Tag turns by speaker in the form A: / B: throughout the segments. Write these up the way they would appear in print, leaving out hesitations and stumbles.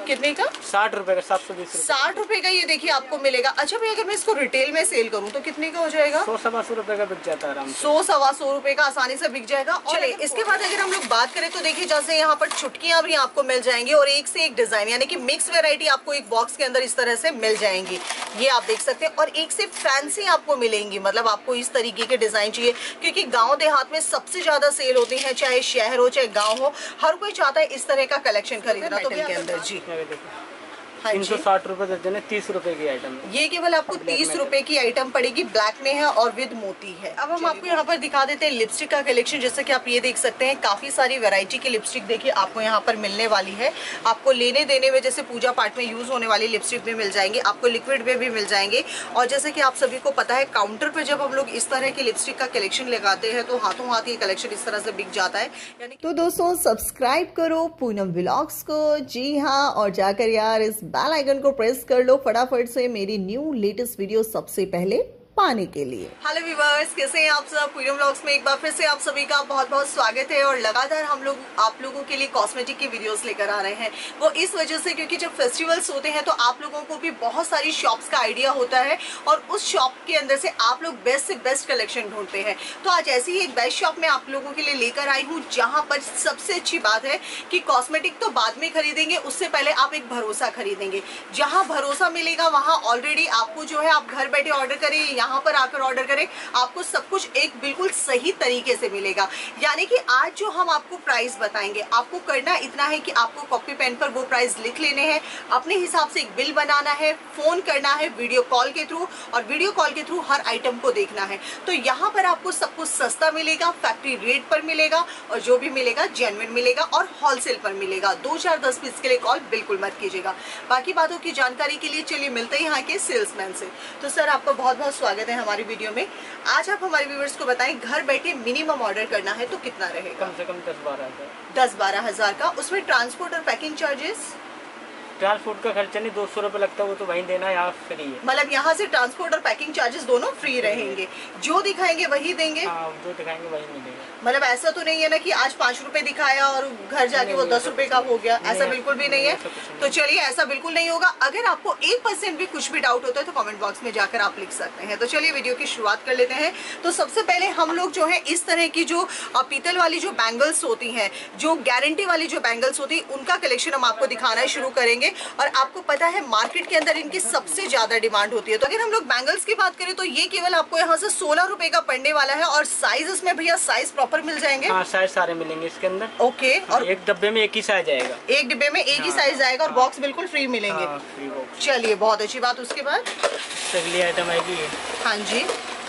A: कितने का?
B: 60 रुपए का, 720 रुपए।
A: 60 रुपए का ये देखिए आपको मिलेगा। अच्छा भाई अगर मैं इसको रिटेल में सेल करूँ तो कितने का हो जाएगा?
B: 100-125 रुपए का बिक जाता है आराम से।
A: 100-125 रुपए का आसानी से बिक जाएगा। और इसके बाद अगर हम लोग बात करें तो देखिए जैसे यहाँ पर छुटकियां भी आपको मिल जाएंगी और एक से एक डिजाइन, यानी कि मिक्स वेरायटी आपको एक बॉक्स के अंदर इस तरह से मिल जाएंगी। ये आप देख सकते हैं। और एक से फैंसी आपको मिलेंगी, मतलब आपको इस तरीके के डिजाइन चाहिए, क्योंकि गांव देहात में सबसे ज्यादा सेल होती है, चाहे शहर हो चाहे गांव हो, हर कोई चाहता है इस तरह का कलेक्शन खरीदना। तो के अंदर जी
B: 360 रुपए दर्जन है, 30 रुपए की आइटम है।
A: ये केवल आपको 30 रुपए की आइटम पड़ेगी। ब्लैक में है और विद मोती है। अब हम आपको यहाँ पर दिखा देते हैं लिपस्टिक का कलेक्शन। जैसे कि आप ये देख सकते हैं काफी सारी वैरायटी की लिपस्टिक देखिए आपको यहाँ पर मिलने वाली है। आपको लेने देने में, जैसे पूजा पाठ में यूज होने वाली लिपस्टिक भी मिल जाएंगे, आपको लिक्विड में भी मिल जाएंगे। और जैसे कि आप सभी को पता है काउंटर पे जब हम लोग इस तरह की लिपस्टिक का कलेक्शन लगाते हैं तो हाथों हाथ ये कलेक्शन इस तरह से बिक जाता है। यानी तो दोस्तों सब्सक्राइब करो पूनम व्लॉग्स को, जी हाँ, और जाकर यार इस बेल आइकन को प्रेस कर लो फटाफट से मेरी न्यू लेटेस्ट वीडियो सबसे पहले पाने के लिए। हेलो व्यूअर्स, कैसे हैं आप सब? पूनम व्लॉग्स में एक बार फिर से आप सभी का बहुत बहुत स्वागत है। और लगातार हम लोग आप लोगों के लिए कॉस्मेटिक की वीडियोस लेकर आ रहे हैं। वो इस वजह से क्योंकि जब फेस्टिवल्स होते हैं तो आप लोगों को भी बहुत सारी शॉप्स का आइडिया होता है और उस शॉप के अंदर से आप लोग बेस्ट से बेस्ट कलेक्शन ढूंढते हैं। तो आज ऐसी ही एक बेस्ट शॉप में आप लोगों के लिए लेकर आई हूँ, जहाँ पर सबसे अच्छी बात है कि कॉस्मेटिक तो बाद में खरीदेंगे, उससे पहले आप एक भरोसा खरीदेंगे। जहाँ भरोसा मिलेगा वहाँ ऑलरेडी आपको जो है आप घर बैठे ऑर्डर करें, यहाँ पर आकर ऑर्डर करें, आपको सब कुछ एक बिल्कुल सही तरीके से मिलेगा। यानी कि आज जो हम आपको प्राइस बताएंगे, आपको करना इतना है कि आपको कॉपी पेन पर वो प्राइस लिख लेने हैं, अपने हिसाब से एक बिल बनाना है, फोन करना है वीडियो कॉल के थ्रू, और वीडियो कॉल के थ्रू हर आइटम को देखना है। तो यहाँ पर आपको सब कुछ सस्ता मिलेगा, फैक्ट्री रेट पर मिलेगा, और जो भी मिलेगा जेन्युइन मिलेगा और होलसेल पर मिलेगा। 2 4 10 पीस के लिए कॉल बिल्कुल मत कीजिएगा। बाकी बातों की जानकारी के लिए चलिए मिलते हैं यहाँ के सेल्समैन से। तो सर आपका बहुत बहुत स्वागत है हमारी वीडियो में। आज आप हमारे व्यूअर्स को बताएं घर बैठे मिनिमम ऑर्डर करना है तो कितना रहेगा?
B: कम से कम 10-12 हज़ार।
A: 10-12 हज़ार का। उसमें ट्रांसपोर्ट और पैकिंग चार्जेस?
B: ट्रांसपोर्ट का खर्चा नहीं, 200 रुपए लगता है, वो तो वहीं देना है, यहाँ फ्री है।
A: मतलब यहाँ से ट्रांसपोर्ट और पैकिंग चार्जेस दोनों फ्री रहेंगे, जो दिखाएंगे वही देंगे?
B: हाँ, जो दिखाएंगे वही मिलेगा।
A: मतलब ऐसा तो नहीं है ना कि आज 5 रुपए दिखाया और घर जाके वो 10 रुपए का हो गया, ऐसा बिल्कुल भी नहीं है। तो चलिए ऐसा बिल्कुल नहीं होगा। अगर आपको 1% भी कुछ भी डाउट होता है तो कमेंट बॉक्स में जाकर आप लिख सकते हैं। तो चलिए वीडियो की शुरुआत कर लेते हैं। तो सबसे पहले हम लोग जो है इस तरह की जो पीतल वाली जो बैंगल्स होती हैं, जो गारंटी वाली जो बैंगल्स होती है, उनका कलेक्शन हम आपको दिखाना शुरू करेंगे। और आपको पता है मार्केट के अंदर इनकी सबसे ज्यादा डिमांड होती है। तो अगर हम लोग बैंगल्स की बात करें तो ये केवल आपको यहाँ से 16 रुपए का पड़ने वाला है। और साइज इसमें भैया साइज प्रॉपर मिल जाएंगे?
B: हाँ, साइज सारे मिलेंगे इसके अंदर।
A: ओके। और
B: एक डब्बे में एक ही साइज आएगा।
A: एक डिब्बे में एक ही साइज आएगा और बॉक्स बिल्कुल फ्री मिलेंगे।
B: Free box.
A: चलिए बहुत अच्छी बात। उसके बाद
B: अगली आइटम आएगी।
A: हाँ जी,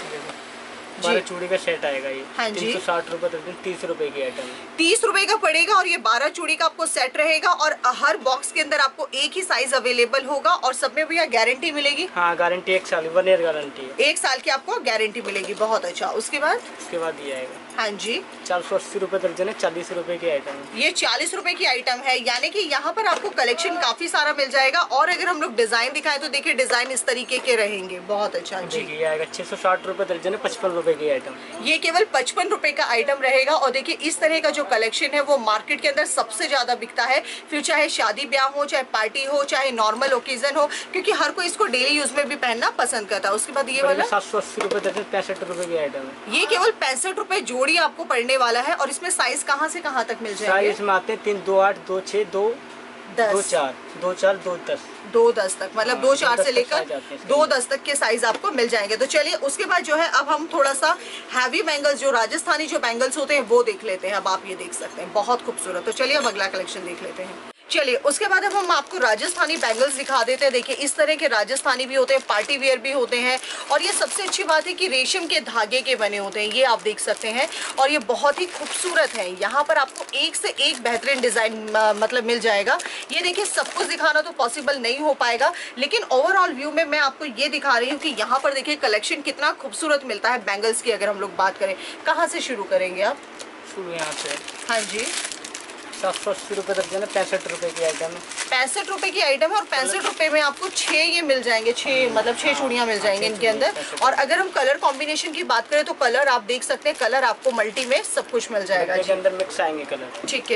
B: 12 चूड़ी का सेट आएगा ये।
A: हाँ जी,
B: 360 रुपए दर्जन, 30 रुपए की आइटम है।
A: 30 रुपए का पड़ेगा और ये 12 चूड़ी का आपको सेट रहेगा। और हर बॉक्स के अंदर आपको एक ही साइज अवेलेबल होगा और सब में भैया गारंटी मिलेगी?
B: हाँ, गारंटी 1 साल, 1 ईयर गारंटी है।
A: 1 साल की आपको गारंटी मिलेगी। बहुत अच्छा। उसके बाद
B: ये आएगा।
A: हाँ जी,
B: 480 रुपए दर्जन है, 40 रुपए की आइटम है।
A: ये 40 रुपए की आइटम है। यानी कि यहाँ पर आपको कलेक्शन काफी सारा मिल जाएगा। और अगर हम लोग डिजाइन दिखाएं तो देखिए डिजाइन इस तरीके के रहेंगे। बहुत अच्छा जी।
B: ये आएगा 660 रुपए दर्जन है, 55 रुपए की आइटम।
A: ये केवल 55 रुपए का आइटम रहेगा। और देखिए इस तरह का जो कलेक्शन है वो मार्केट के अंदर सबसे ज्यादा बिकता है। फिर चाहे शादी ब्याह हो, चाहे पार्टी हो, चाहे नॉर्मल ओकेजन हो, क्योंकि हर कोई इसको डेली यूज में भी पहनना पसंद करता है। उसके बाद ये वाला
B: 780 रुपए दर्जन, 65 रुपए की आइटम है।
A: ये केवल 65 रुपए जोड़ी आपको पड़ने वाला है। और इसमें साइज कहाँ से कहाँ तक मिल जाएंगे?
B: साइज में आते हैं 3, 2, 8, 2, 6, 2, 4, 2, 4, 2, 10,
A: 2, 10 तक। मतलब 2, 4 से लेकर 2, 10 तक के साइज आपको मिल जाएंगे। तो चलिए उसके बाद जो है अब हम थोड़ा सा हैवी बैंगल्स, जो राजस्थानी जो बैंगल्स होते हैं वो देख लेते हैं। अब आप ये देख सकते हैं, बहुत खूबसूरत। तो चलिए अब अगला कलेक्शन देख लेते हैं। चलिए उसके बाद अब हम आपको राजस्थानी बैंगल्स दिखा देते हैं। देखिए इस तरह के राजस्थानी भी होते हैं, पार्टी वेयर भी होते हैं। और ये सबसे अच्छी बात है कि रेशम के धागे के बने होते हैं, ये आप देख सकते हैं। और ये बहुत ही खूबसूरत है। यहाँ पर आपको एक से एक बेहतरीन डिजाइन मतलब मिल जाएगा। ये देखिए सब कुछ दिखाना तो पॉसिबल नहीं हो पाएगा, लेकिन ओवरऑल व्यू में मैं आपको ये दिखा रही हूँ कि यहाँ पर देखिए कलेक्शन कितना खूबसूरत मिलता है बैंगल्स की। अगर हम लोग बात करें, कहाँ से शुरू करेंगे आप?
B: शुरू यहाँ से।
A: हाँ जी,
B: 780 रुपए दर्जन है, 65 रुपए की आइटम है।
A: 65 रुपए की आइटम है। और 65 रुपए में आपको 6 ये मिल जाएंगे, 6 मतलब 6 चूड़ियां मिल जाएंगी इनके अंदर। और अगर हम कलर कॉम्बिनेशन की बात करें तो कलर आप देख सकते हैं, कलर आपको मल्टी में सब कुछ मिल जाएगा।
B: इसके अंदर मिक्स आएंगे कलर।
A: ठीक है,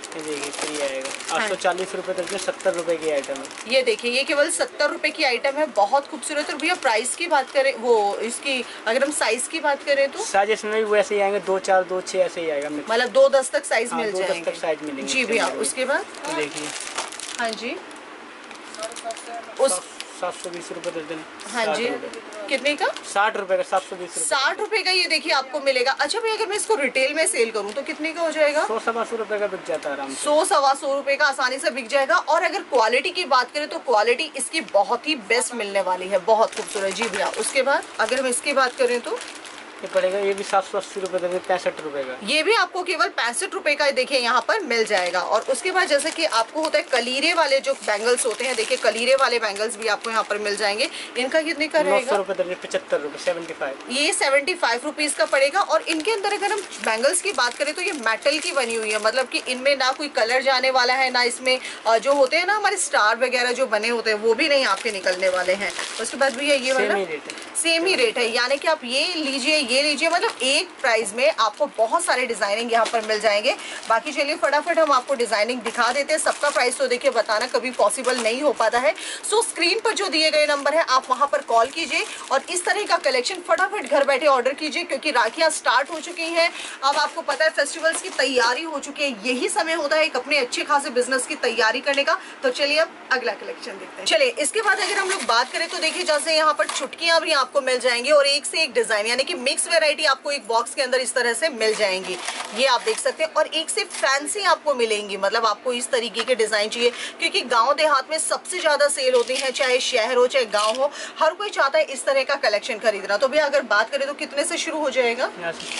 B: ये देखिए फ्री आएगा 840 रुपये दर्जन, 70 रुपए की आइटम है।
A: ये देखिए ये केवल 70 रुपए की आइटम है, बहुत खूबसूरत। और भैया प्राइस की बात करें, वो इसकी अगर हम साइज की बात करें तो
B: साइज इसमें भी वैसे ही आएंगे, 2, 4, 2, 6 ऐसे ही आएगा,
A: मतलब 2-10 तक साइज मिल
B: 2-10
A: जाएंगे।
B: तक साइज मिलेंगे
A: जी भैया। उसके बाद
B: देखिए
A: हाँ जी उस
B: 720 रुपये दर्जन।
A: हाँ जी कितने का?
B: 60 रुपए का, 720 रुपये।
A: 60 रुपए का ये देखिए आपको मिलेगा। अच्छा भैया अगर मैं इसको रिटेल में सेल करूँ तो कितने का हो जाएगा?
B: 100-125 रुपए का बिक जाता है आराम से।
A: 100-125 रुपए का आसानी से बिक जाएगा। और अगर क्वालिटी की बात करें तो क्वालिटी इसकी बहुत ही बेस्ट मिलने वाली है, बहुत खूबसूरत। जी भैया उसके बाद अगर हम इसकी बात करें तो
B: ये पड़ेगा, ये भी 780 रुपये दर्जन, 65 रुपए का।
A: ये भी आपको केवल 65 रुपए का देखिए यहाँ पर मिल जाएगा। और उसके बाद जैसे कि आपको होता है कलीरे वाले जो बैंगल्स होते हैं, देखिए कलीरे वाले बैंगल्स भी आपको यहाँ पर मिल जाएंगे। इनका कितने का रहेगा?
B: 900 रुपये दर्जन, 75 रुपये, 75।
A: ये 75 रुपीज का पड़ेगा। और इनके अंदर अगर हम बैंगल्स की बात करें तो ये मेटल की बनी हुई है, मतलब कि इनमें ना कोई कलर जाने वाला है, ना इसमें जो होते हैं ना हमारे स्टार वगैरह जो बने होते हैं वो भी नहीं आपके निकलने वाले हैं। उसके बाद भी ये वाला सेम ही रेट है, यानी कि आप ये लीजिए, मतलब एक प्राइस में आपको बहुत सारे डिजाइनिंग यहाँ पर मिल जाएंगे। बाकी चलिए फटाफट हम आपको डिजाइनिंग दिखा देते हैं। सबका प्राइस तो देखिए बताना कभी पॉसिबल नहीं हो पाता है। सो स्क्रीन पर जो दिए गए नंबर है आप वहां पर कॉल कीजिए और इस तरह का कलेक्शन फटाफट घर बैठे ऑर्डर कीजिए, क्योंकि राखियां स्टार्ट हो चुकी हैं। अब आपको पता है फेस्टिवल्स की तैयारी हो चुकी है, यही समय होता है एक अपने अच्छे खासे बिजनेस की तैयारी करने का। तो चलिए अब अगला कलेक्शन देखते हैं। चलिए इसके बाद अगर हम लोग बात करें तो देखिए जैसे यहाँ पर छुटकियां भी आपको मिल जाएंगी और एक से एक डिजाइन, यानी कि मिक्स वेरायटी आपको एक बॉक्स के अंदर इस तरह से मिल जाएंगी। ये आप देख सकते हैं। और एक से फैंसी आपको मिलेंगी, मतलब आपको इस तरीके के डिजाइन चाहिए, क्योंकि गांव देहात में सबसे ज्यादा सेल होती है, चाहे शहर हो चाहे गांव हो, हर कोई चाहता है इस तरह का कलेक्शन खरीदना। तो भैया अगर बात करें तो कितने से शुरू हो जाएगा?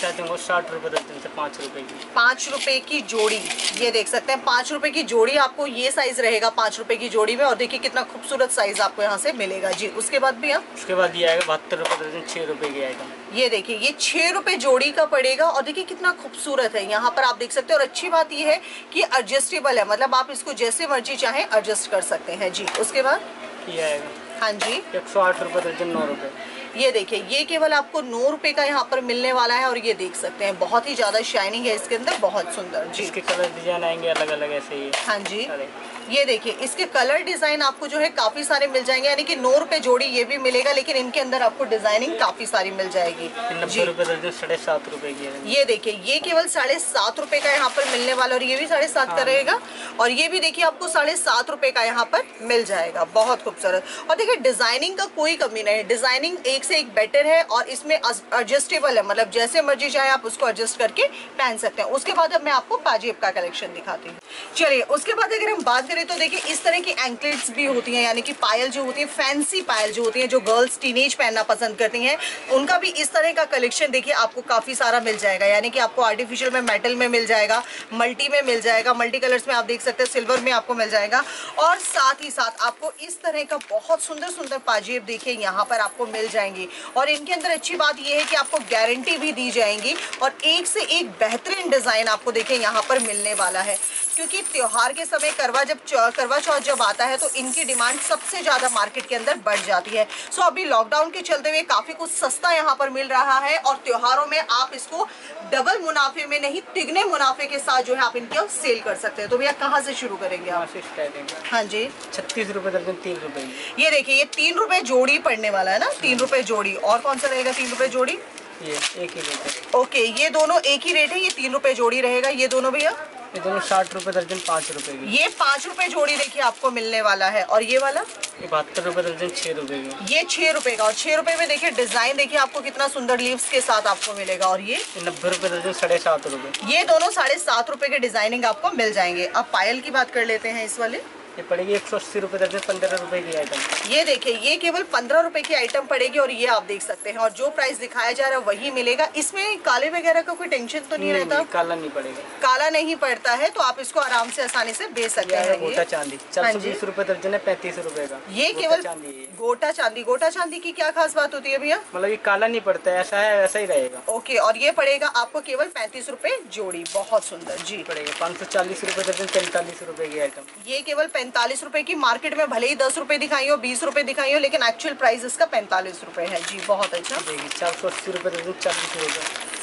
B: 60 रुपए दर्जन से 5 रुपए की,
A: 5 रुपए की जोड़ी। ये देख सकते हैं 5 रुपए की जोड़ी आपको ये साइज रहेगा 5 रुपए की जोड़ी में। और देखिए कितना खूबसूरत साइज आपको यहाँ से मिलेगा। जी उसके बाद भी
B: उसके बाद ये आएगा 72 रुपए दर्जन, 6 रुपए की आएगा।
A: ये देखिए ये 6 रुपए जोड़ी का पड़ेगा। और देखिए कितना खूबसूरत है, यहाँ पर आप देख सकते हैं। और अच्छी बात ये है कि एडजस्टेबल है, मतलब आप इसको जैसे मर्जी चाहें एडजस्ट कर सकते हैं। जी उसके बाद
B: ये आएगा
A: हाँ जी
B: 108 रुपए दर्जन, 9 रुपए।
A: ये देखिए ये केवल आपको 9 रुपए का यहाँ पर मिलने वाला है। और ये देख सकते हैं बहुत ही ज्यादा शाइनिंग है इसके अंदर, बहुत सुंदर। जी
B: इसके कलर डिजाइन आएंगे अलग अलग ऐसे ही।
A: हाँ जी ये देखिए इसके कलर डिजाइन आपको जो है काफी सारे मिल जाएंगे, यानी कि 9 रुपए जोड़ी ये भी मिलेगा, लेकिन इनके अंदर आपको डिजाइनिंग काफी सारी मिल जाएगी।
B: 90 रुपए दर्जन, 7.5 रुपए की है।
A: ये देखिए ये केवल 7.5 रुपए का यहाँ पर मिलने वाला, और ये भी 7.5 का रहेगा। और ये भी देखिए आपको 7.5 रुपए का यहाँ पर मिल जाएगा, बहुत खूबसूरत। और देखिए डिजाइनिंग का कोई कमी नहीं है, डिजाइनिंग एक से एक बेटर है और इसमें एडजस्टेबल है, मतलब जैसे मर्जी चाहे आप उसको एडजस्ट करके पहन सकते हैं। उसके बाद अब मैं आपको पाजेब का कलेक्शन दिखाती हूँ। चलिए उसके बाद अगर हम बात करें तो देखिए इस तरह की एंकलेट्स भी होती हैं, यानी कि पायल जो होती है, फैंसी पायल जो होती है, जो गर्ल्स टीनेज पहनना पसंद करती हैं, उनका भी इस तरह का कलेक्शन देखिए आपको काफी सारा मिल जाएगा। यानी कि आपको आर्टिफिशियल में, मेटल में मिल जाएगा, मल्टी में मिल जाएगा, मल्टी कलर्स में आप देख सकते हैं, सिल्वर में आपको मिल जाएगा। और साथ ही साथ आपको इस तरह का बहुत सुंदर सुंदर पाजेब देखिए यहाँ पर आपको मिल जाएंगी। और इनके अंदर अच्छी बात यह है कि आपको गारंटी भी दी जाएंगी और एक से एक बेहतरीन डिजाइन आपको देखिए यहाँ पर मिलने वाला है। क्योंकि त्योहार के समय करवा चौथ जब आता है तो इनकी डिमांड सबसे ज्यादा मार्केट के अंदर बढ़ जाती है। सो अभी लॉकडाउन के चलते हुए काफी कुछ सस्ता यहाँ पर मिल रहा है और त्योहारों में आप इसको डबल मुनाफे में नहीं, तिगने मुनाफे के साथ जो है आप इनके सेल कर सकते हैं। तो भैया कहाँ से शुरू करेंगे आप? हाँ जी
B: 36 रुपए दर्जन, 3 रुपए।
A: ये देखिए ये 3 रुपए जोड़ी पड़ने वाला है ना, 3 रुपए जोड़ी। और कौन सा रहेगा 3 रुपए जोड़ी?
B: ये एक ही रेट है।
A: ओके ये दोनों एक ही रेट है, ये 3 रुपए जोड़ी रहेगा। ये दोनों भैया
B: ये दोनों 60 रुपए दर्जन, 5 रुपए की।
A: ये 5 रुपए जोड़ी देखिए आपको मिलने वाला है। और ये वाला
B: ये 72 रुपए दर्जन, 6 रुपए की।
A: ये 6 रुपए का। और 6 रुपए में देखिए डिजाइन देखिए आपको कितना सुंदर लीव्स के साथ आपको मिलेगा। और ये
B: 90 रुपए दर्जन, 7.5 रुपए।
A: ये दोनों 7.5 रुपए के डिजाइनिंग आपको मिल जाएंगे। अब पायल की बात कर लेते हैं। इस वाले
B: ये पड़ेगी 180 रुपए दर्जन, 15 रुपए की आइटम।
A: ये देखिए ये केवल 15 रुपए की आइटम पड़ेगी और ये आप देख सकते हैं। और जो प्राइस दिखाया जा रहा है वही मिलेगा। इसमें काले वगैरह का कोई टेंशन तो नहीं रहता?
B: काला नहीं पड़ेगा,
A: काला नहीं पड़ता है, तो आप इसको आराम से आसानी से बेच सकते हैं।
B: गोटा चांदी 420 रुपए दर्जन है, 35 रुपए का।
A: ये केवल गोटा चांदी। गोटा चांदी की क्या खास बात होती है भैया?
B: मतलब ये काला नहीं पड़ता है, ऐसा है वैसा ही रहेगा।
A: ओके और ये पड़ेगा आपको केवल 35 रुपए जोड़ी, बहुत सुंदर। जी
B: पड़ेगा 540 रुपए दर्जन, 45 रुपए की आइटम।
A: ये केवल 45 रुपए की, मार्केट में भले ही 10 रुपए दिखाई हो, 20 रुपए दिखाई हो, लेकिन एक्चुअल प्राइस इसका 45 रुपए है। जी बहुत अच्छा।
B: 480 रुपए दर्जन, 40 रुपए।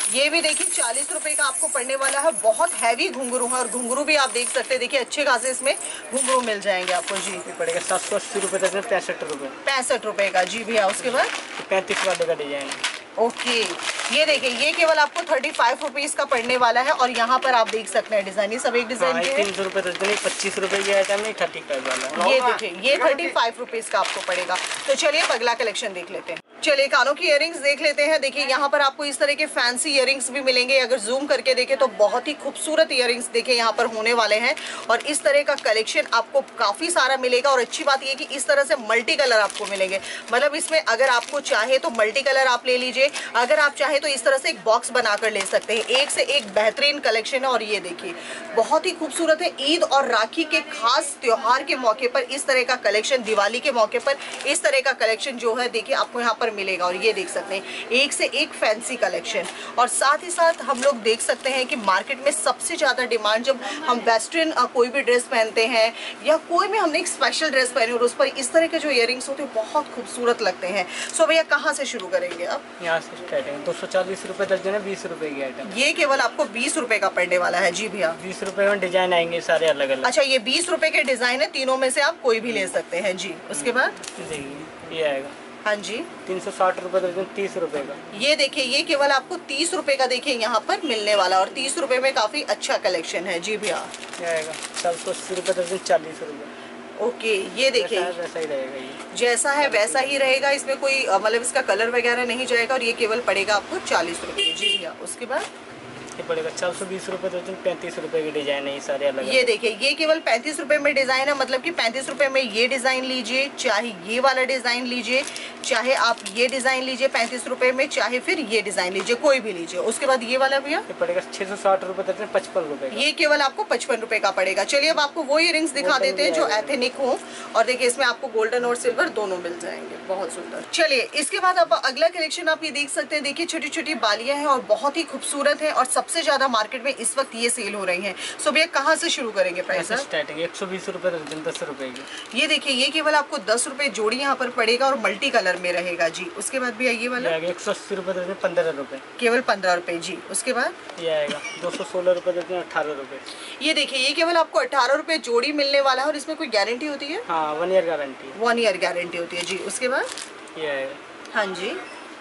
A: ये भी देखिए 40 रुपए का आपको पड़ने वाला है। बहुत हैवी घुंघरू है और घुंघरू भी आप देख सकते हैं, देखिए अच्छे खासे इसमें घुंघरू मिल जाएंगे आपको जी।
B: पड़ेगा 780 रुपए तक में, 65 रुपए।
A: 65 रुपए का जी भैया। उसके बाद
B: 35 वाले का डिजाइन।
A: ओके, ये देखिए ये केवल आपको 35 रुपीज का पड़ने वाला है और यहाँ पर आप देख सकते हैं डिजाइन, ये सब एक डिजाइन के
B: 300 रुपए दर्जन, 25 रुपए की आइटम है, 35 वाला।
A: ये देखिए ये 35 रुपीज का आपको पड़ेगा। तो चलिए अब अगला कलेक्शन देख लेते हैं। चलिए कानों की इयरिंग्स देख लेते हैं। देखिए यहाँ पर आपको इस तरह के फैंसी इयरिंग्स भी मिलेंगे। अगर जूम करके देखें तो बहुत ही खूबसूरत इयरिंग्स देखिए यहाँ पर होने वाले हैं और इस तरह का कलेक्शन आपको काफी सारा मिलेगा। और अच्छी बात ये कि इस तरह से मल्टी कलर आपको मिलेंगे, मतलब इसमें अगर आपको चाहे तो मल्टी कलर आप ले लीजिए, अगर आप चाहे तो इस तरह से एक बॉक्स बनाकर ले सकते हैं। एक से एक बेहतरीन कलेक्शन है और ये देखिए बहुत ही खूबसूरत है। ईद और राखी के खास त्योहार के मौके पर इस तरह का कलेक्शन, दिवाली के मौके पर इस तरह का कलेक्शन जो है देखिए आपको यहाँ पर मिलेगा। और ये देख सकते हैं एक से एक फैंसी कलेक्शन। और साथ ही साथ हम लोग देख सकते हैं कि मार्केट में सबसे ज्यादा डिमांड, जब हम वेस्टर्न कोई भी ड्रेस पहनते हैं या कोई भी हमने एक स्पेशल ड्रेस पहनी और उस पर इस तरह के जो इयरिंग्स होते हैं बहुत खूबसूरत लगते हैं। सो भैया कहाँ से शुरू करेंगे अब?
B: यहाँ से स्टार्टिंग 240 रुपए दर्जन है, 20 रुपए की आइटम।
A: ये केवल आपको 20 रुपए का पड़ने वाला है जी भैया।
B: 20 रुपए में डिजाइन आएंगे सारे अलग अलग।
A: अच्छा, ये 20 रुपए के डिजाइन है, तीनों में से आप कोई भी ले सकते हैं जी। उसके बाद
B: देखिए ये आएगा
A: हाँ जी
B: 360 रुपए दर्जन, 30 रुपए का।
A: ये देखिए ये केवल आपको 30 रुपए का देखिए यहाँ पर मिलने वाला और 30 रुपए में काफी अच्छा कलेक्शन है जी भैया।
B: ये आएगा 480 रुपए दर्जन, 40 रुपए।
A: ओके, ये देखिए
B: वैसा ही रहेगा, ये
A: जैसा है वैसा ही रहेगा, इसमें कोई मतलब इसका कलर वगैरह नहीं जाएगा और ये केवल पड़ेगा आपको 40 रुपए जी भैया। उसके बाद
B: ये पड़ेगा 420 रुपए दर्जन, 35 रुपए के डिजाइन है ये सारे अलग।
A: ये देखिए ये केवल 35 रुपए में डिजाइन है, मतलब कि 35 रुपए में ये डिजाइन लीजिए, चाहे ये वाला डिजाइन लीजिए, चाहे आप ये डिजाइन लीजिए 35 रुपए में, चाहे फिर ये डिजाइन लीजिए, कोई भी लीजिए। उसके बाद ये वाला भैया
B: ये पड़ेगा 660 रुपए दर्जन, 55 रुपए।
A: ये केवल आपको 55 रुपए का पड़ेगा। चलिए अब आपको वो इयरिंग्स दिखा देते हैं जो एथेनिक हो और देखिए इसमें आपको गोल्डन और सिल्वर दोनों मिल जाएंगे, बहुत सुंदर। चलिए इसके बाद आप अगला कलेक्शन आप ये देख सकते हैं। देखिए छोटी छोटी बालियां हैं और बहुत ही खूबसूरत है और सबसे ज्यादा मार्केट में इस वक्त ये सेल हो रही हैं। सो भैया कहाँ से शुरू करेंगे प्राइस?
B: स्टार्टिंग 120 रुपए दर्जन, 10 रुपए की।
A: ये देखिए ये केवल आपको 10 रुपए जोड़ी यहाँ पर पड़ेगा और मल्टी कलर में रहेगा जी। उसके बाद भैया ये वाला
B: 180 रुपए दर्जन, 15 रुपए,
A: केवल 15 रुपए जी। उसके बाद
B: ये आएगा 216 रुपए दर्जन, 18 रुपए।
A: ये देखिए ये केवल आपको 18 रुपए जोड़ी मिलने वाला है और इसमें कोई गारंटी होती है?
B: हाँ 1 ईयर गारंटी,
A: 1 ईयर गारंटी होती है जी। उसके बाद
B: ये आएगा
A: हाँ जी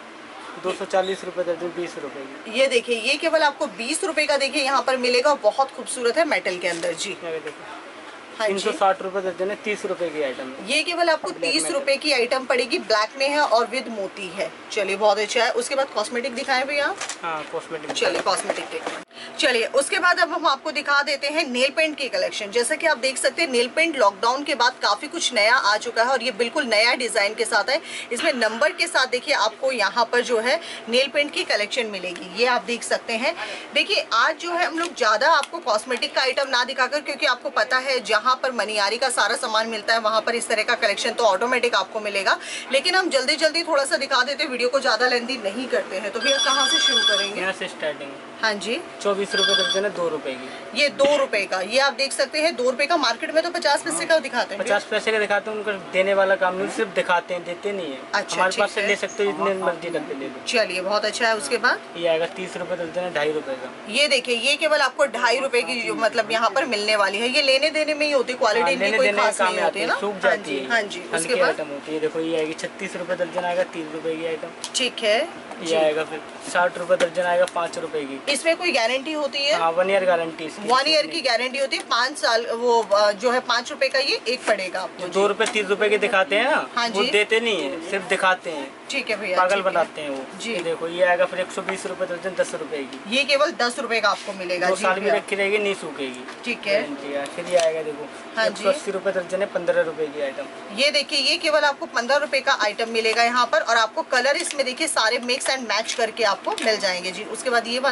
B: 240 रुपए दर्जन, 20 रुपए की।
A: ये देखिए ये केवल आपको 20 रुपए का देखिए यहाँ पर मिलेगा, बहुत खूबसूरत है मेटल के अंदर जी। हाँ
B: 360 रुपए दर्जन है, 30 रुपए की आइटम।
A: ये केवल आपको 30 रुपए की आइटम पड़ेगी, ब्लैक में है और विद मोती है। चलिए बहुत अच्छा है। उसके बाद कॉस्मेटिक दिखाएं भैया?
B: हाँ कॉस्मेटिक।
A: चलिए कॉस्मेटिक देखते हैं। चलिए उसके बाद अब हम आपको दिखा देते हैं नेल पेंट की कलेक्शन। जैसा कि आप देख सकते हैं नेल पेंट लॉकडाउन के बाद काफी कुछ नया आ चुका है और ये बिल्कुल नया डिजाइन के साथ है। इसमें नंबर के साथ देखिए आपको यहाँ पर जो है नेल पेंट की कलेक्शन मिलेगी, ये आप देख सकते हैं। देखिए आज जो है हम लोग ज्यादा आपको कॉस्मेटिक का आइटम ना दिखाकर, क्योंकि आपको पता है जहाँ पर मनियारी का सारा सामान मिलता है वहां पर इस तरह का कलेक्शन तो ऑटोमेटिक आपको मिलेगा, लेकिन हम जल्दी जल्दी थोड़ा सा दिखा देते हैं, वीडियो को ज्यादा लेंथी नहीं करते हैं। तो भैया कहाँ से शुरू करेंगे?
B: यहाँ से स्टार्टिंग।
A: हाँ जी
B: 24 रुपए दर्जन है, 2 रुपए की।
A: ये 2 रुपए का, ये आप देख सकते हैं 2 रुपए का। मार्केट में तो 50 पैसे का दिखाते हैं।
B: 50 पैसे का दिखाते हैं, उनको देने वाला काम नहीं, सिर्फ दिखाते हैं, देते नहीं है।
A: अच्छा,
B: हमारे पास से ले सकते हो, जितने मर्जी करके ले लो।
A: चलिए बहुत अच्छा है। उसके बाद
B: ये आएगा 30 रुपए दर्जन है, 2.5 रुपए का।
A: ये देखिए ये केवल आपको 2.5 रुपए की मतलब यहाँ पर मिलने वाली है। ये लेने देने में ही होती, क्वालिटी इनकी कोई खास नहीं होती है ना,
B: सूख जाती है।
A: हाँ जी। उसके बाद
B: आइटम होती है, देखो ये आएगी 36 रुपए दर्जन आएगा, 30 रुपए की आइटम।
A: ठीक है।
B: ये आएगा फिर 60 रुपए दर्जन आएगा, 5 रुपए की।
A: इसमें कोई गारंटी होती है?
B: हाँ 1 ईयर गारंटी,
A: 1 ईयर की गारंटी होती है। 5 साल वो जो है 5 रुपए का ये एक पड़ेगा आपको।
B: 2 रुपए 30 रुपए के दिखाते हैं ना,
A: हाँ
B: वो
A: जी।
B: देते नहीं है, सिर्फ दिखाते हैं।
A: ठीक है भैया,
B: पागल बनाते हैं वो
A: जी।
B: ये देखो ये आएगा फिर 120 रुपए दर्जन, 10 रुपए की।
A: ये केवल 10 रुपए का आपको मिलेगा।
B: 2 साल भी रखी रहेगी, नहीं सूखेगी।
A: ठीक है।
B: फिर ये आएगा देखो
A: हाँ जी
B: 180 रुपए दर्जन है, 15 रुपए की आइटम।
A: ये देखिए ये केवल आपको 15 रुपए का आइटम मिलेगा यहाँ पर और आपको कलर इसमें देखिए सारे मिक्स एंड मैच करके आपको मिल जाएंगे जी। उसके बाद ये वाला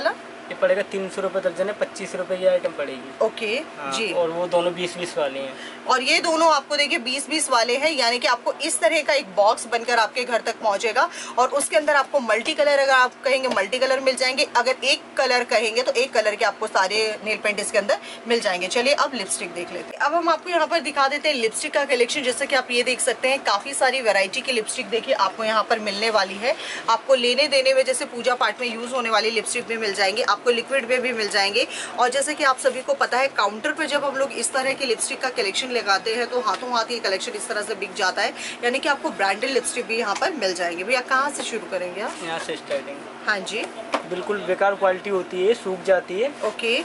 B: ये पड़ेगा 300 रुपये दर्जन है, 25 रुपये की आइटम पड़ेगी।
A: ओके जी।
B: और वो दोनों 20-20 वाले हैं।
A: और ये दोनों आपको देखिए 20-20 वाले हैं, यानी कि आपको इस तरह का एक बॉक्स बनकर आपके घर तक पहुंचेगा और उसके अंदर आपको मल्टी कलर, अगर आप कहेंगे मल्टी कलर मिल जाएंगे, अगर एक कलर कहेंगे तो एक कलर के आपको सारे नेल पेंट इसके अंदर मिल जाएंगे। चलिए अब लिपस्टिक देख लेते हैं। अब हम आपको यहाँ पर दिखा देते हैं लिपस्टिक का कलेक्शन। जैसे कि आप ये देख सकते हैं काफी सारी वैरायटी की लिपस्टिक देखिए आपको यहाँ पर मिलने वाली है। आपको लेने देने में, जैसे पूजा पाठ में यूज होने वाली लिपस्टिक भी मिल जाएंगे, आपको लिक्विड में भी मिल जाएंगे। और जैसे कि आप सभी को पता है, काउंटर पे जब हम लोग इस तरह की लिपस्टिक का कलेक्शन लगाते हैं तो हाथों हाथ ये कलेक्शन इस तरह से बिक जाता है, यानी कि आपको ब्रांडेड लिपस्टिक भी यहाँ पर मिल जाएंगे। भैया कहाँ से शुरू करेंगे आप?
B: यहाँ से स्टार्टिंग।
A: हाँ जी।
B: बिल्कुल बेकार क्वालिटी होती है, सूख जाती है।
A: ओके।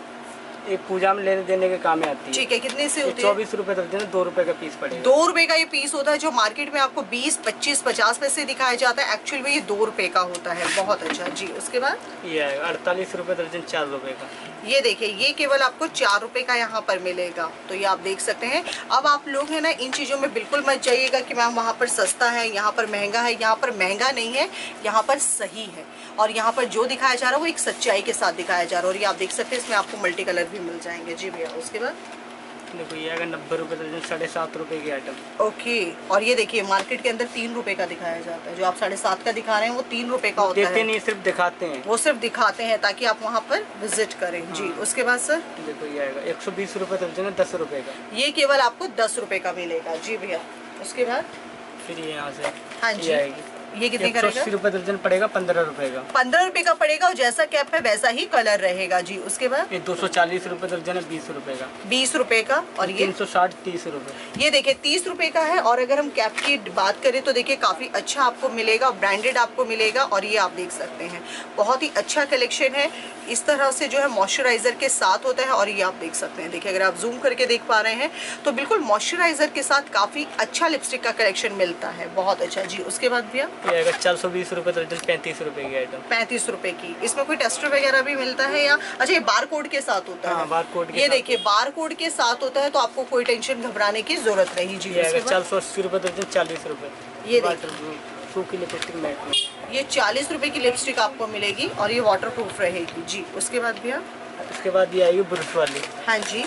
B: एक पूजा में लेने देने के काम में आती है।
A: ठीक है, कितने से होती है?
B: 24 रुपए दर्जन, 2 रुपए का पीस पड़ेगा।
A: 2 रुपए का ये पीस होता है, जो मार्केट में आपको 20, 25, 50 पैसे दिखाया जाता है, एक्चुअल में ये 2 रुपए का होता है। बहुत अच्छा जी। उसके बाद
B: ये आएगा 48 रुपए दर्जन, 4 रुपए का।
A: ये देखिए, ये केवल आपको 4 रुपए का यहाँ पर मिलेगा, तो ये आप देख सकते हैं। अब आप लोग है ना, इन चीजों में बिल्कुल मत जाइएगा कि मैम वहाँ पर सस्ता है, यहाँ पर महंगा है। यहाँ पर महंगा नहीं है, यहाँ पर सही है। और यहाँ पर जो दिखाया जा रहा है वो एक सच्चाई के साथ दिखाया जा रहा है। और ये आप देख सकते हैं, इसमें आपको मल्टी कलर भी मिल जाएंगे। जी भैया उसके बाद
B: देखो ये आएगा 90 रुपए दर्जन, 7.5 रुपए की आइटम।
A: ओके। और ये देखिए मार्केट के अंदर 3 रुपए का दिखाया जाता है, जो आप 7.5 का दिखा रहे हैं वो 3 रुपए का होता है।
B: देते नहीं, सिर्फ दिखाते हैं।
A: वो सिर्फ दिखाते हैं ताकि आप वहाँ पर विजिट करें। जी उसके बाद सर
B: देखो ये आएगा 120 रुपए दर्जन है, 10 रुपए का।
A: ये केवल आपको 10 रुपए का मिलेगा। जी भैया उसके बाद
B: फिर ये यहाँ से
A: हाँ जी
B: आएगी,
A: ये कितने का रहेगा?
B: 180 रुपए दर्जन पड़ेगा, 15 रुपए का।
A: 15 रुपए का पड़ेगा और जैसा कैप है वैसा ही कलर रहेगा। जी उसके बाद
B: ये 240 रुपए दर्जन है, 20 रुपए का।
A: 20 रुपए का। और ये
B: 360, 30 रुपए।
A: ये देखिए 30 रुपए का है। और अगर हम कैप की बात करें तो देखिए काफी अच्छा आपको मिलेगा, ब्रांडेड आपको मिलेगा। और ये आप देख सकते हैं बहुत ही अच्छा कलेक्शन है, इस तरह से जो है मॉइस्चराइजर के साथ होता है। और ये आप देख सकते हैं, देखिए अगर आप जूम करके देख पा रहे हैं तो बिल्कुल मॉइस्चराइजर के साथ काफी अच्छा लिपस्टिक का कलेक्शन मिलता है। बहुत अच्छा जी। उसके बाद भैया
B: ये आएगा 420 रुपए दर्जन, 35 रुपए की आइटम।
A: 35 रुपए की। इसमें कोई टेस्टर वगैरह भी मिलता है या? अच्छा ये बार कोड के साथ होता है?
B: हाँ, बार कोड के
A: ये
B: साथ।
A: देखिए बार कोड के साथ होता है, तो आपको कोई टेंशन घबराने की जरूरत नहीं। जी
B: ये आएगा 480 रुपए दर्जन, 40 रुपए।
A: ये देखिए
B: सूखी लिपस्टिक मैट में
A: ये 40 रुपए की लिपस्टिक आपको मिलेगी और ये वाटर प्रूफ रहेगी। जी उसके बाद भैया
B: उसके बाद ये आएगी ब्रश वाली।
A: हाँ जी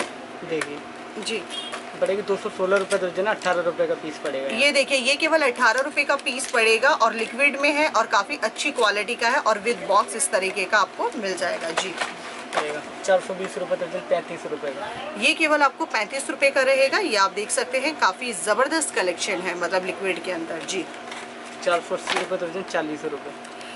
B: देखिए
A: जी
B: पड़ेगी 216 रुपए दर्जन, 18 रुपए का पीस पड़ेगा।
A: ये देखिए ये केवल 18 रुपए का पीस पड़ेगा और लिक्विड में है और काफी अच्छी क्वालिटी का है और विद बॉक्स इस तरीके का आपको मिल जाएगा। जी
B: पड़ेगा 420 रुपए दर्जन, 35 रुपए का।
A: ये केवल आपको 35 रुपए का रहेगा। ये आप देख सकते हैं काफी जबरदस्त कलेक्शन है, मतलब लिक्विड के अंदर। जी
B: 480 रुपए दर्जन, 40 रुपए।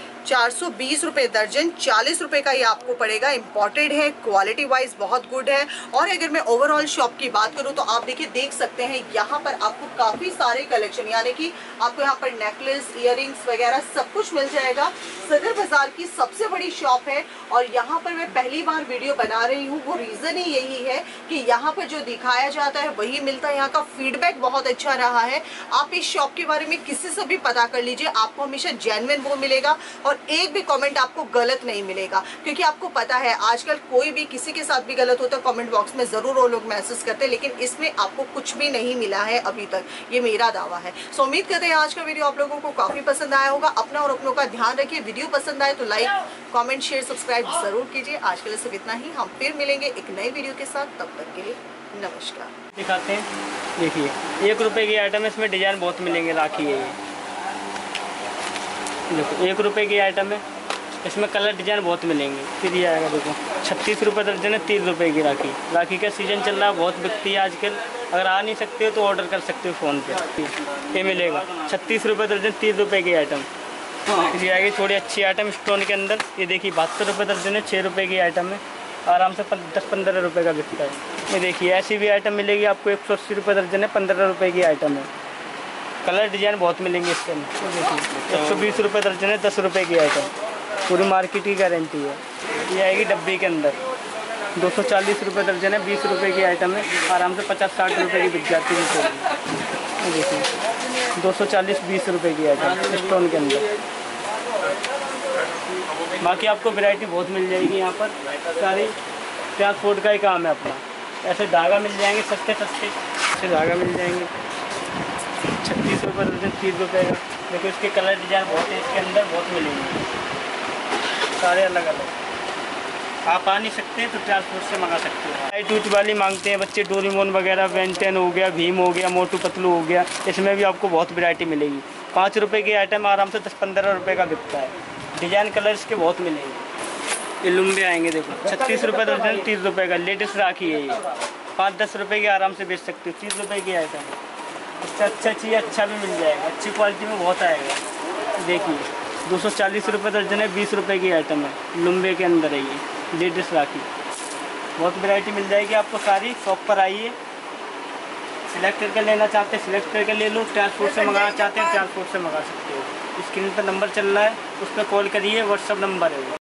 A: 420 रुपए दर्जन, 40 रुपए का ये आपको पड़ेगा। इम्पोर्टेड है, क्वालिटी वाइज बहुत गुड है। और अगर मैं ओवरऑल शॉप की बात करूं तो आप देखिए देख सकते हैं यहाँ पर आपको काफी सारे कलेक्शन, यानी कि आपको यहाँ पर नेकलेस, इयररिंग्स वगैरह सब कुछ मिल जाएगा। सदर बाजार की सबसे बड़ी शॉप है और यहाँ पर मैं पहली बार वीडियो बना रही हूँ, वो रीजन ही यही है कि यहाँ पर जो दिखाया जाता है वही मिलता है। यहाँ का फीडबैक बहुत अच्छा रहा है। आप इस शॉप के बारे में किसी से भी पता कर लीजिए, आपको हमेशा जेन्युइन वो मिलेगा और एक भी कमेंट आपको गलत नहीं मिलेगा। क्योंकि आपको पता है आजकल कोई भी किसी के साथ भी गलत होता है कमेंट बॉक्स में जरूर वो लोग मैसेज करते हैं, लेकिन इसमें आपको कुछ भी नहीं मिला है अभी तक, ये मेरा दावा है। सो उम्मीद करते हैं आज का वीडियो आप लोगों को काफी पसंद आया होगा। अपना और अपनों का ध्यान रखिए। वीडियो पसंद आए तो लाइक, कमेंट, शेयर, सब्सक्राइब जरूर कीजिए। आज के लिए सिर्फ इतना ही। हम फिर मिलेंगे एक नई वीडियो के साथ, तब तक के लिए नमस्कार।
B: दिखाते हैं, देखिए 1 रुपए की आइटम है, इसमें डिजाइन बहुत मिलेंगे। राखी है ये, देखो 1 रुपए की आइटम है, इसमें कलर डिजाइन बहुत मिलेंगे। फिर ये आएगा देखो 36 रुपए दर्जन है, 3 रुपए की राखी। राखी का सीजन चल रहा है, बहुत बिकती है आजकल। अगर आ नहीं सकते हो तो ऑर्डर कर सकते हो फ़ोन पे। ये मिलेगा 36 रुपए दर्जन, 3 रुपए की आइटम। फिर आएगी थोड़ी अच्छी आइटम स्टोन के अंदर, ये देखिए 72 रुपए दर्जन है, 6 रुपए की आइटम है। आराम से 10-15 रुपए का बिकता है। ये देखिए ऐसी भी आइटम मिलेगी आपको, 180 रुपए दर्जन है, 15 रुपए की आइटम है। कलर डिजाइन बहुत मिलेंगे इसके अंदर। देखिए 120 रुपए दर्जन है, 10 रुपए की आइटम, पूरी मार्केट की गारंटी है। ये आएगी डब्बी के अंदर, 240 रुपए दर्जन है, 20 रुपए की आइटम है। आराम से 50-60 रुपए की बिक जाती है। देखिए 240, 20 रुपए की आइटम स्टोन के अंदर। बाकी आपको वैरायटी बहुत मिल जाएगी यहाँ पर। सारी ट्रांसपोर्ट का ही काम है अपना। ऐसे धागा मिल जाएंगे सस्ते ऐसे धागा मिल जाएंगे 36 रुपये दर्जन, 30 रुपये का। देखो इसके कलर डिजाइन बहुत है, इसके अंदर बहुत मिलेंगे सारे अलग अलग। आप आ नहीं सकते तो ट्रांसपोर्ट से मंगा सकते हो। लाइट ऊट वाली मांगते हैं बच्चे, डोरेमोन वगैरह, बेंटेन हो गया, भीम हो गया, मोटू पतलू हो गया, इसमें भी आपको बहुत वैरायटी मिलेगी। 5 रुपये की आइटम आराम से 10-15 रुपये का बिकता है। डिजाइन कलर्स के बहुत मिलेंगे। ये लुम्बे आएंगे देखो, 36 रुपये दर्जन, 30 रुपये का। लेटेस्ट राखी है ये, 5-10 रुपये की आराम से बेच सकते हो। 30 रुपये की आइटम है। इससे अच्छा चाहिए अच्छा भी मिल जाएगा, अच्छी क्वालिटी में बहुत आएगा। देखिए 240 रुपये दर्जन है, 20 रुपये की आइटम है। लुम्बे के अंदर है ये लेटेस्ट राखी। बहुत वैरायटी मिल जाएगी आपको सारी। शॉप पर आइए, सिलेक्ट करके लेना चाहते हैं सिलेक्ट करके ले लो, ट्रांसपोर्ट से मंगाना चाहते हैं ट्रांसपोर्ट से मंगा सकते हो। स्क्रीन पर नंबर चल रहा है, उस पर कॉल करिए, व्हाट्सअप नंबर है वो।